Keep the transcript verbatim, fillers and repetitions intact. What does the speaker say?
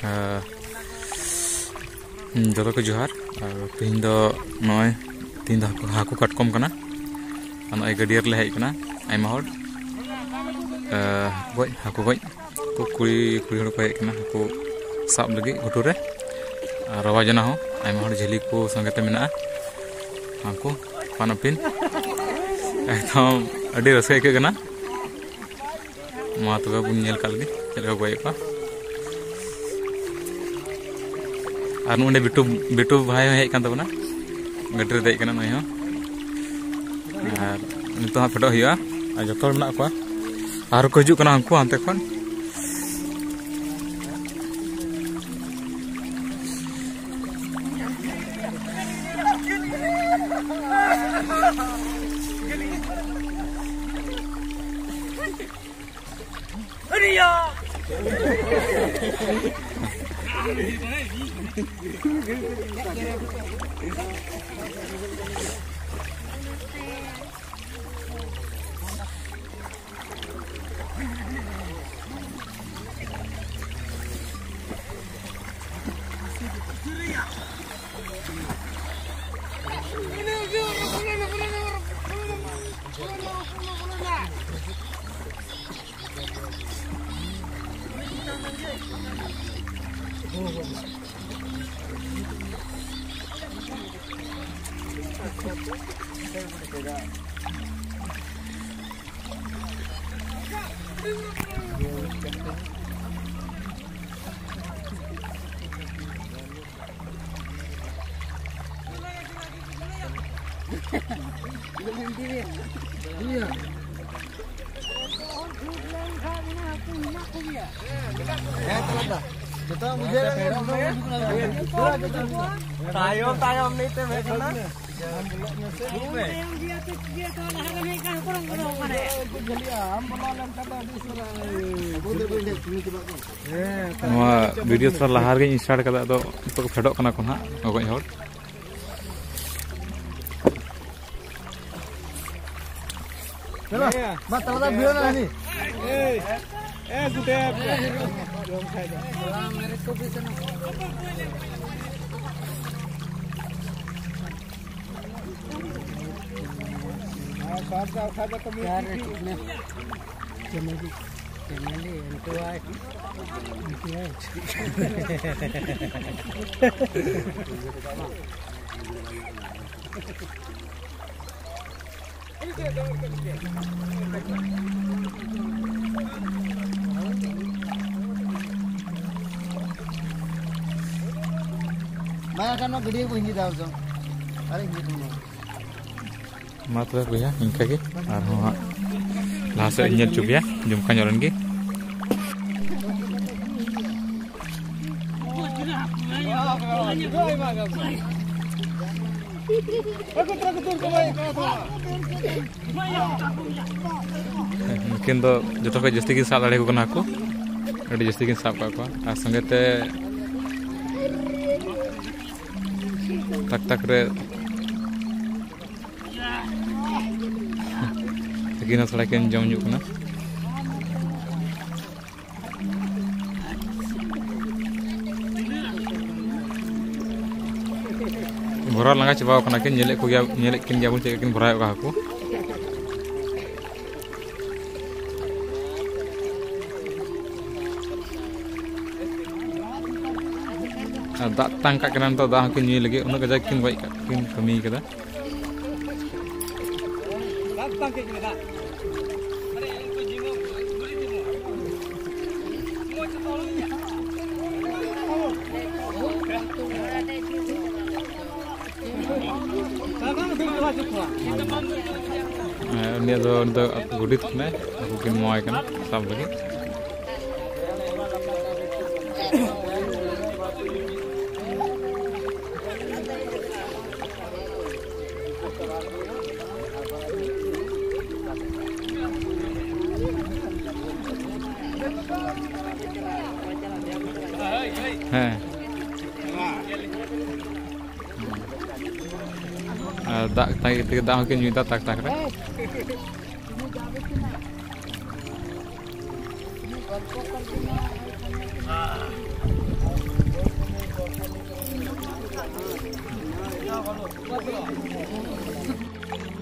जो को जोहार तीन दो नय तीन दो हाकू काटकम कना नय गडियर ले हेकना आयमा हर गज हाकू गज को कुड़ी कुड़ी हड़ को हेकना हाकू साब लगी घुटू रे रवा जना हो आयमा हर झिली को संगते मेना हाकू पानपिन एकदम अड़ी रसका के कना मा तो बुन नेल काल गे चलका गय को और नोडे बिटू बिटू भाई हेज कान तबना गड्डी रे देज कना नय हो और नितो हा फेडो हुआ और जतो मेना को और को हिजु कना हमको हानते खन अरिया Tayom tayom nih teh mereka. Video थोड़ा लहार गे स्टार्ट कदा तो तो फेडो कना को ना गय हर चलो मा तलदा भिड़ो ना नी ए ए गुटे जोम खाइ दे मेरे को भी सुनो हां साथ साथ खाजा कमी यार कितने चमेली चमेली इनको आए इनको आए Mana kan gede ko hindi daw so. Are hindi ko. Matre भैया इनका के और हां लास्ट इंजन चुपिया जुमका जोरन के mungkin do joto ke jasti ki sab dare ko kana ko adi jasti ki sab ka ko ar sangete tak tak re Segini थोड़ा के जम juk kana भरा लंगा चबाव kana किन nyelek ko gya nyelek kin jabun cek kin भराय का aku दा tangka kenan to dah kin nyel lagi una gajak kin baik kin kami kada tangke kin da अरे इनको जिमो गुरी जिमो मो चतोलो या ini do do gudit kena aku kin moy kana sab lagi Heh. Tak tak kita mungkin minta tak tak kan. Halo.